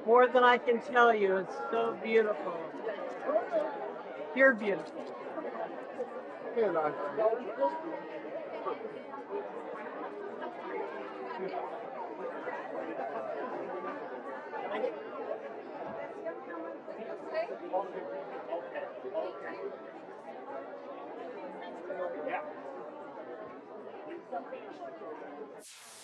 More than I can tell you. It's so beautiful. You're beautiful. Yeah.